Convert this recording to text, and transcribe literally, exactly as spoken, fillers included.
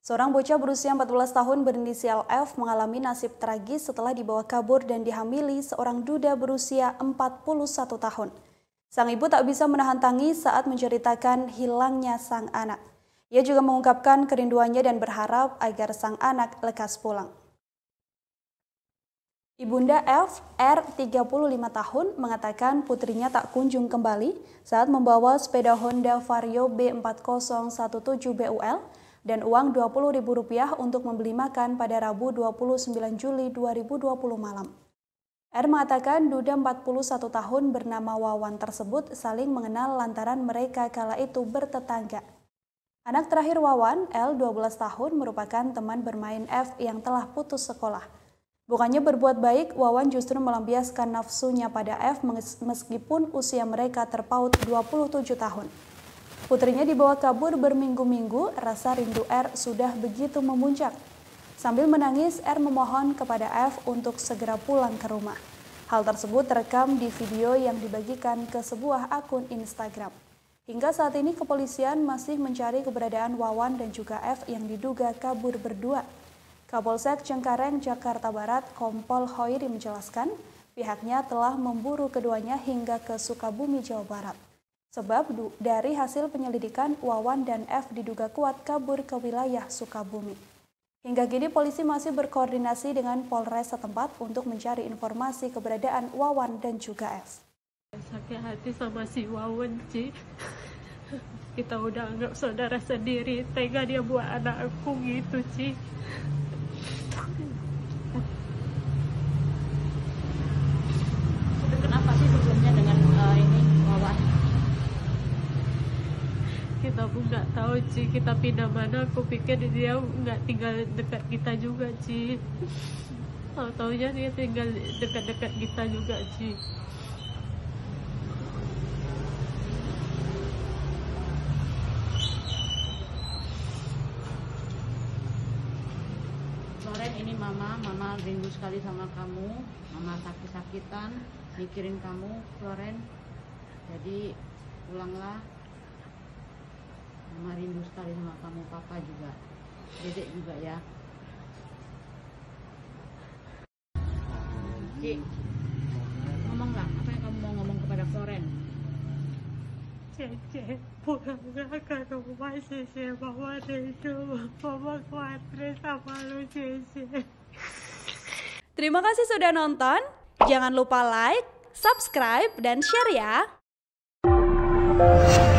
Seorang bocah berusia empat belas tahun berinisial F mengalami nasib tragis setelah dibawa kabur dan dihamili seorang duda berusia empat puluh satu tahun. Sang ibu tak bisa menahan tangis saat menceritakan hilangnya sang anak. Ia juga mengungkapkan kerinduannya dan berharap agar sang anak lekas pulang. Ibunda F, R tiga puluh lima tahun, mengatakan putrinya tak kunjung kembali saat membawa sepeda Honda Vario B empat nol satu tujuh B U L dan uang dua puluh ribu rupiah untuk membeli makan pada Rabu dua puluh sembilan Juli dua ribu dua puluh malam. R mengatakan duda empat puluh satu tahun bernama Wawan tersebut saling mengenal lantaran mereka kala itu bertetangga. Anak terakhir Wawan, L dua belas tahun, merupakan teman bermain F yang telah putus sekolah. Bukannya berbuat baik, Wawan justru melampiaskan nafsunya pada F meskipun usia mereka terpaut dua puluh tujuh tahun. Putrinya dibawa kabur berminggu-minggu, rasa rindu R sudah begitu memuncak. Sambil menangis, R memohon kepada F untuk segera pulang ke rumah. Hal tersebut terekam di video yang dibagikan ke sebuah akun Instagram. Hingga saat ini kepolisian masih mencari keberadaan Wawan dan juga F yang diduga kabur berdua. Kapolsek Cengkareng, Jakarta Barat, Kompol Hoiri menjelaskan pihaknya telah memburu keduanya hingga ke Sukabumi, Jawa Barat. Sebab dari hasil penyelidikan, Wawan dan F diduga kuat kabur ke wilayah Sukabumi. Hingga kini polisi masih berkoordinasi dengan Polres setempat untuk mencari informasi keberadaan Wawan dan juga F. Sakit hati sama si Wawan, Ci. Kita udah anggap saudara sendiri, tega dia buat anak aku gitu, Ci. Kenapa sih sebelumnya dengan uh, ini Wawan? Kita pun nggak tahu, Ci. Kita pindah mana, aku pikir dia nggak tinggal dekat kita juga, Ci. Tahu-taunya dia tinggal dekat-dekat kita juga, Ci. Loren, ini mama, mama rindu sekali sama kamu. Mama sakit-sakitan mikirin kamu, Loren. Jadi pulanglah. Mama rindu sekali sama kamu, papa juga, dedek juga ya. Cik, ngomonglah, apa yang kamu mau ngomong kepada Loren? Cece, pulanglah ke rumah, Cece. Mama rindu, mama khawatir sama lu, Cece. Terima kasih sudah nonton. Jangan lupa like, subscribe, dan share ya.